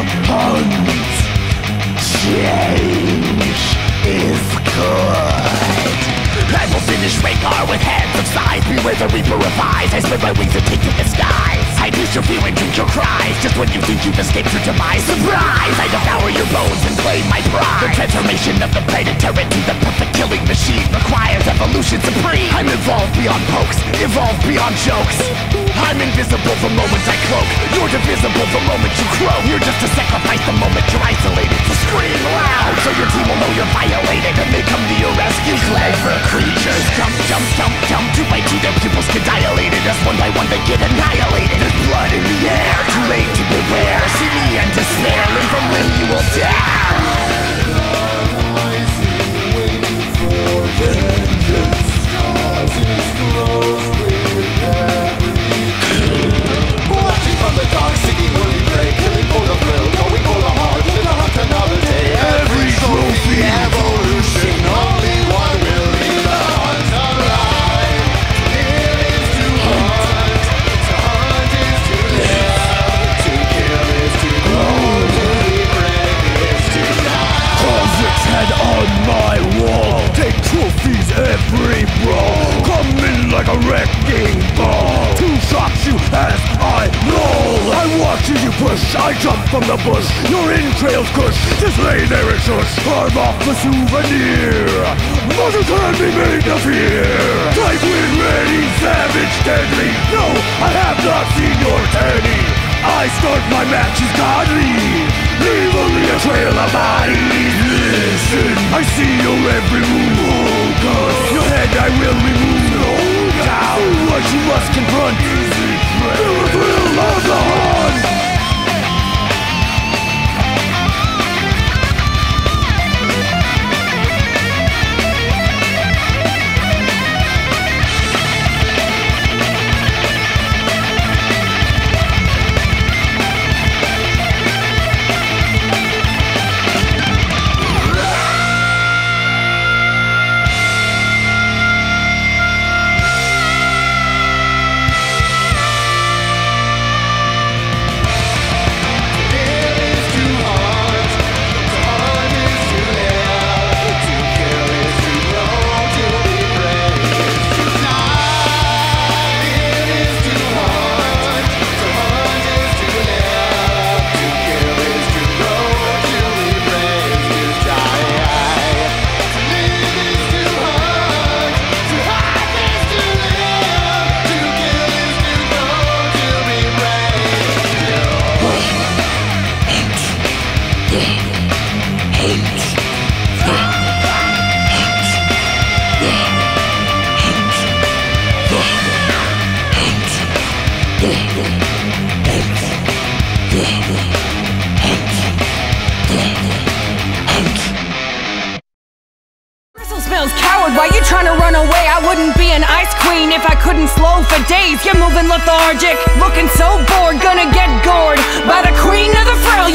hunt. Change is good. I will finish Rhaegar with hands of size. Beware the Reaper of Eyes. I spread my wings and take to the skies. I pierce your fear and drink your cries. Just when you think you've escaped your demise, surprise! I devour your bones and claim my pride. The transformation of the predator into the perfect killing machine requires evolution supreme. I'm evolved beyond pokes, evolved beyond jokes. I'm invisible the moment I cloak. You're divisible the moment you croak. You're just a sacrifice the moment you're isolated. So scream loud so your team will know you're violated and they come to your rescue. Clever creatures jump, jump, jump, jump. 2 by 2 their pupils get dilated. As one by one they get annihilated. There's blood in the air, too late to beware. See me and despair, and from when you will dare. From the dark, singing holy pray, killing for the thrill, going for the heart, with a hunt another day. Every trophy evolution, only one will leave the hunt alive. Kill is to hunt is to live, to kill is to grow, to be brave is to die. Carve its head on my wall, take trophies every brawl, come in like a wrecking ball, to shock you as I roll. I watch as you push, I jump from the bush, your entrails cush, just lay there and shush. I'm off a souvenir, mother can't be made to fear. Type with ready, savage, deadly, no, I have not seen your Teddy. I start my matches godly, leave only a trail of bodies. Listen, I see your every move, cause your head I will remove. No doubt, what you must confront, feel the thrill of the hunt. Why you trying to run away? I wouldn't be an ice queen if I couldn't slow for days. You're moving lethargic, looking so bored, gonna get gored by the queen of the frail.